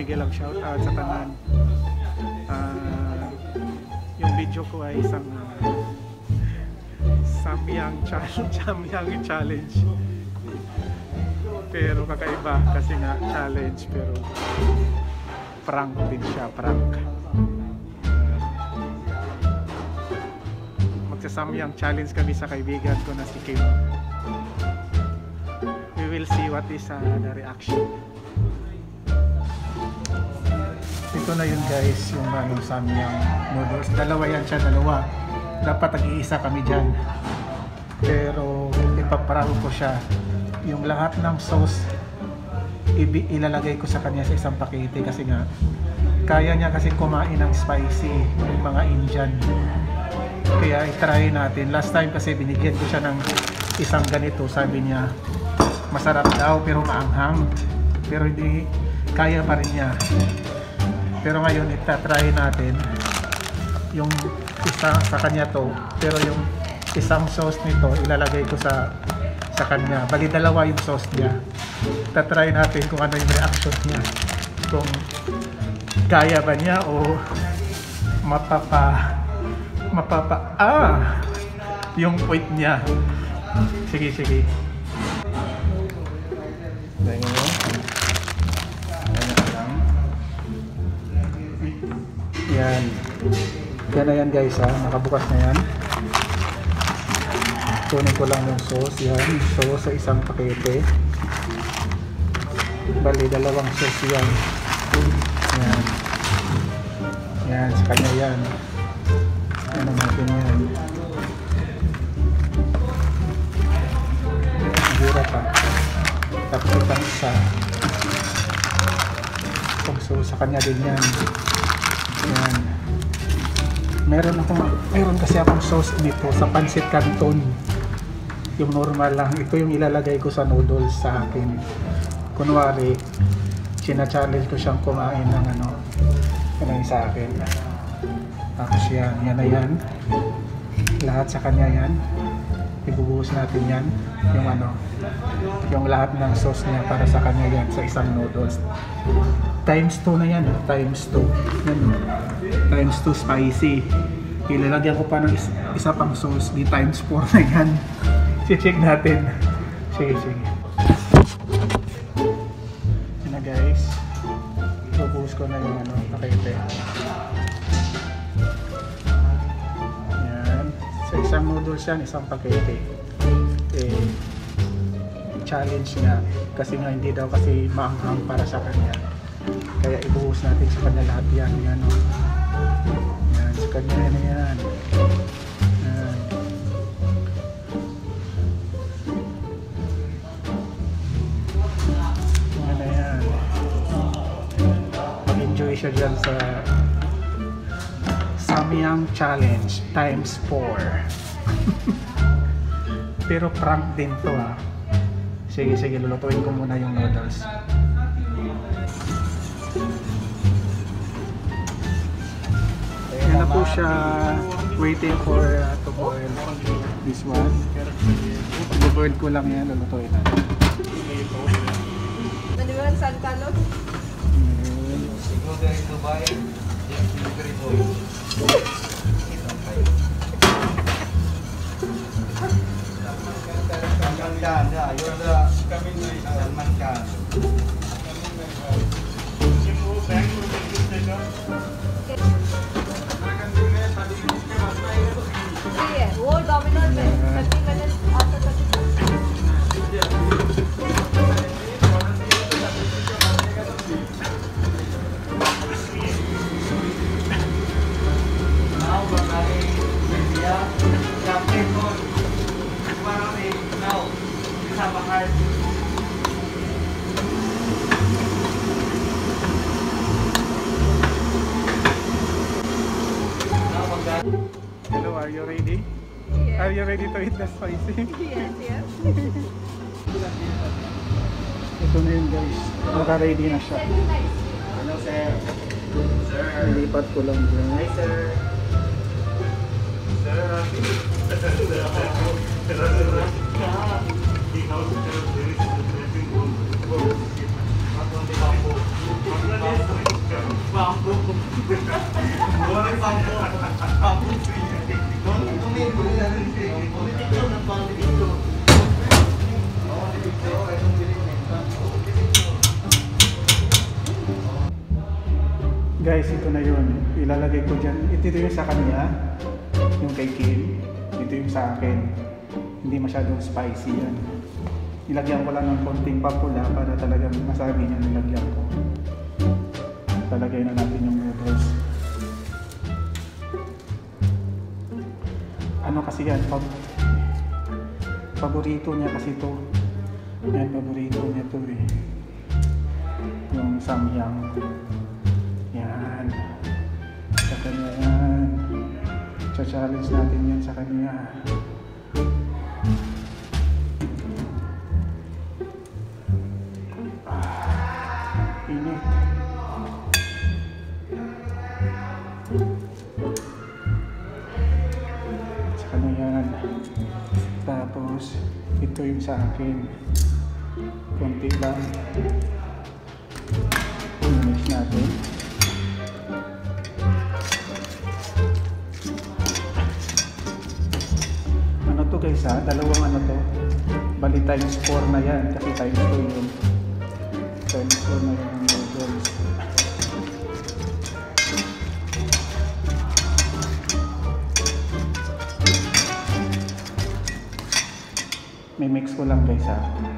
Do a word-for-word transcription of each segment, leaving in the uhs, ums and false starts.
sige lang shout out sa tanan. Uh, yung video ko ay isang uh, Samyang challenge, Samyang challenge. Pero kakaiba kasi nga challenge pero prank din siya, prank. Magsasamyang challenge kami sa kaibigan ko na si Kim. We will see what is uh, the reaction. Ito na yun guys, yung ano, samyang noodles. Dalawa yan siya, dalawa. Dapat nag-iisa kami dyan. Pero ipapararo ko siya. Yung lahat ng sauce ilalagay ko sa kanya sa isang pakete kasi nga kaya niya kasi kumain ng spicy yung mga Indian. Kaya i-try natin. Last time kasi binigyan ko siya ng isang ganito, sabi niya masarap daw pero maanghang, pero hindi kaya pa rin niya. Pero ngayon ita-try natin yung isa sa kanya to, pero yung isang sauce nito ilalagay ko sa sa kanya. Bali dalawa yung sauce niya. Ita-try natin kung ano yung reaction niya, kung kaya ba niya o mapapa mapapa ah yung point niya. Sige sige. Yan. Yan na yan guys ha. Nakabukas na yan. Tunin ko lang yung sauce. Yan. Sauce sa isang pakete. Bali dalawang sauce yan. Yan. Yan. Sa kanya yan. Ano natin yan. Hira pa. Tapos itang isa. So sa kanya din yan. Yan. Meron akong, meron kasi akong sauce nito sa pancit canton. Yung normal lang. Ito yung ilalagay ko sa noodles sa akin. Kunwari, sina-challenge ko siyang kumain ng ano, kumain sa akin. Tapos yan, yan na yan. Lahat sa kanya yan. Ibubuhos natin yan. Yung ano, yung lahat ng sauce niya para sa kanya yan sa isang noodles. Times two na yan, times two. Yan, times two spicy. Ilalagyan ko pa ng isa, isa pang sauce, di times four na yan. I-check natin. Sige, sige. Yan na guys. Ibubuhos ko na yung ano, pakete. Yan. Sa isang noodles yan, isang pakete. Eh, challenge niya. Kasi nga hindi daw kasi maanghang para sa kanya. Kaya ibuhos natin sa kanya lahat yan. Yan, o. Yan, sa kanya yan, yan. Yan. Yan na yan. Mag-enjoy siya dyan sa Samyang Challenge times four. Pero prank din to ha. Sige, sige, lulutuin ko muna yung noodles. Yan na po siya, waiting for uh, to boil this one. I-boil ko lang yan, lulutuin natin. Naliwan San Carlos? Siguro dari Dubai, dari Dubai. Salman Khan, yeah, you're the Salman Khan. वो Domino's में thirty minutes after thirty now Bangladesh India Japan now bisa bakal Hello, are you ready? Yes. Are you ready to eat the spicy? Yes, yes. Ito na yun guys. Naka-ready na siya. Hello, sir. Sir. Nilipat ko lang dyan. Hi, sir. Sir. Bamboo. Boleh bamboo. Bamboo tree. Don't don't need boleh natin tree. Boleh dito na bamboo dito. Oh, dito ay don't believe me. Guys, ito na yun. Ilalagay ko dyan. Ito yung sa kanya. Yung kay Kim. Ito yung sa akin. Hindi masyadong spicy yan. Nilagyan ko lang ng konting papula para talagang masabi niya nilagyan ko. Talagay na natin yung noodles. Ano kasi yan? Pab paborito niya kasi to. Yan, paborito niya to eh. Yung samyang. Yan. Sa kanya yan. Cha-challenge natin yan sa kanya. Ah, init. Sa kanya yan. Tapos, ito yung sa akin. Konti lang. I-mix natin. Ano to guys ha? Dalawang ano to? Bali times four na yan. Kasi times two yun. Times four na yan ang noodles. May mix ko lang guys ha.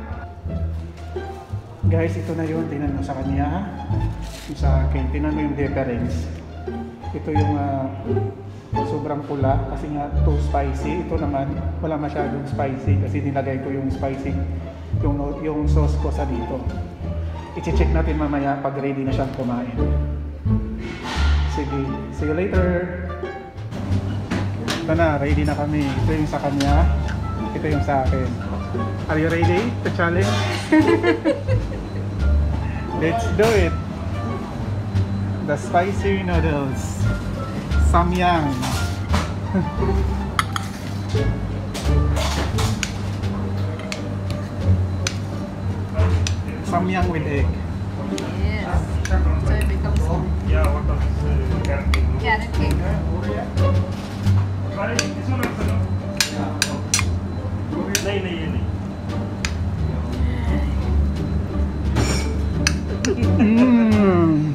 Guys, ito na yun. Tingnan mo sa kanya ha. Yung sa akin. Tingnan mo yung difference. Ito yung uh, sobrang pula kasi nga too spicy. Ito naman wala masyadong spicy kasi nilagay ko yung spicy yung, yung sauce ko sa dito. I-check natin mamaya pag ready na siyang kumain. Sige, see you later. Ito na, ready na kami. Ito yung sa kanya, ito yung sa akin. Are you ready to challenge? Let's do it. The spicy noodles. Samyang. Samyang with egg. Yes. So it becomes Yeah, what of uh, carrot cake? carrot cake. Sorry, this one also no? नहीं नहीं ये नहीं. Mm.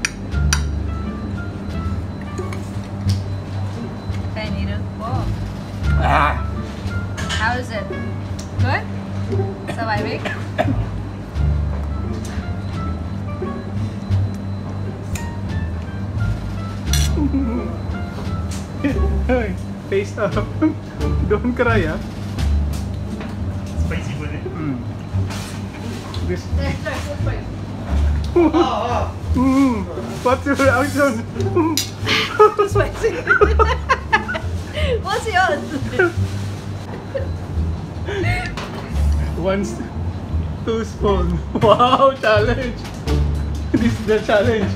I need a fork. Ah. How is it? Good? Surviving? Hey, face up. Don't cry, ah. Spicy बोले. Mm. This. Let's try food first. Mm. What's your reaction? Spicy. What's yours? One, s- two spoon. Wow, challenge. This is the challenge.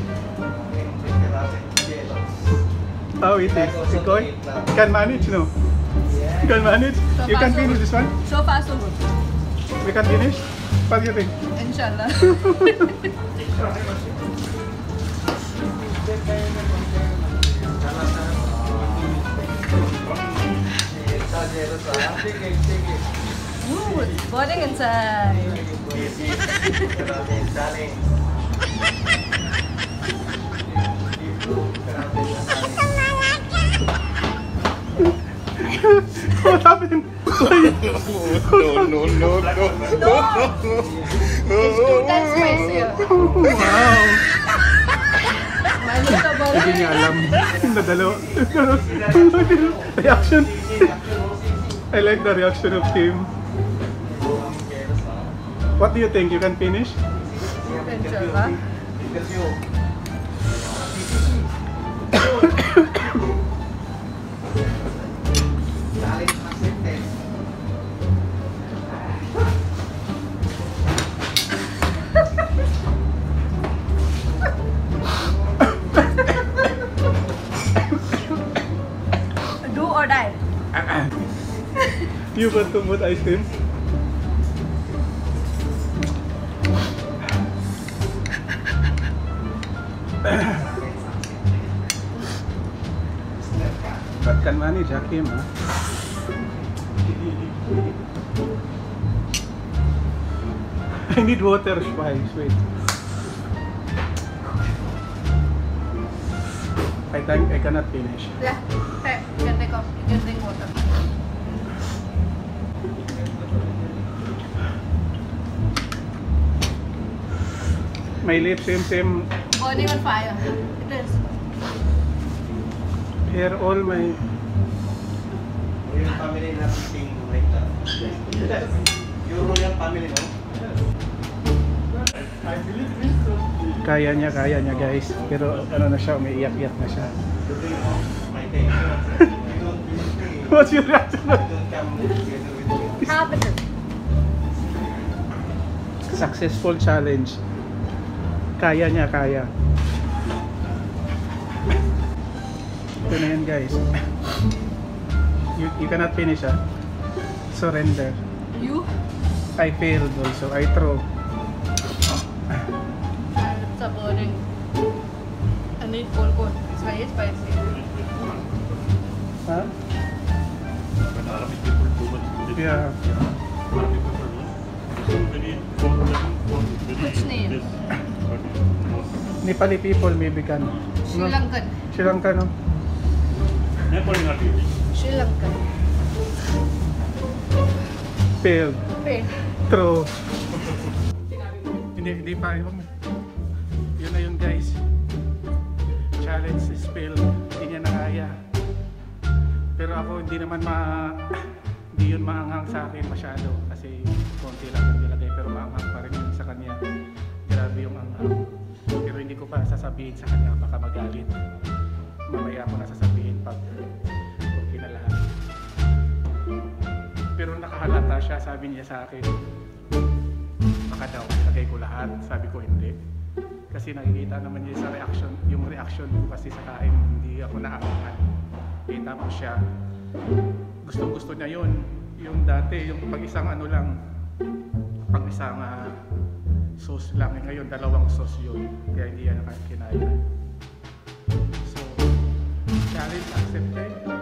How it is? Ikoy? You can manage, no? You can manage? So You far, can so finish good. this one? So far, so good. We can finish? What do you think? Inshallah. Ooh, it's burning inside. What happened? No, no, no, no. No! It's too that spicier. Wow! My little Hindi brother. niya alam na dalawa. Reaction. I like the reaction of Kim. What do you think? You can finish? Inshallah. Do or die. You got to put ice cream? can manage, Hakim, ha? I need water, Spice. Wait. I think I cannot finish. Yeah. Hey, you can take off. You can drink water. My lips, same, same. Burning on fire. It is. Here, all my... Royal family na thing like that. Yung royal family, no? I believe this so. Kaya niya, kaya niya, guys. Pero ano na siya, umiiyak-iyak na siya. My thing. You don't believe me. What's your reaction? You don't come together with me. Happen. Successful challenge. Kaya niya, kaya. Ito na yan, guys. You, you cannot finish, ah. Surrender. You? I failed also. I throw. My lips are burning. I need cold cold. It's very spicy. Huh? But Arabic people too much. Yeah. Arabic people no? So very cold, cold, very Which name? this. But Nepali people maybe can. Sri Lankan. Sri Lanka, no? Nepal not easy. Sri Lankan. Failed. Wait. True. Hindi, hindi pa. Yun Yun na yun, guys. Challenge is failed. Hindi niya nakaya. Pero ako hindi naman ma... Hindi yun maanghang sa akin masyado. Kasi konti lang yung nilagay. Pero maanghang pa rin yun sa kanya. Grabe yung anghang. Pero hindi ko pa sasabihin sa kanya. Baka magalit. Mamaya ko na sasabihin pag okay na lahat. Pero nakahalata siya, sabi niya sa akin. Baka daw, ilagay ko lahat. Sabi ko hindi. Kasi nakikita naman niya sa reaction, yung reaction ko kasi sa kain, hindi ako naamangan. Eh tapos siya, gustong gusto niya yun. Yung dati, yung pag isang ano lang, pag isang uh, sauce lang. Eh, ngayon, dalawang sauce yun. Kaya hindi yan nakakinaya. So, challenge accepted.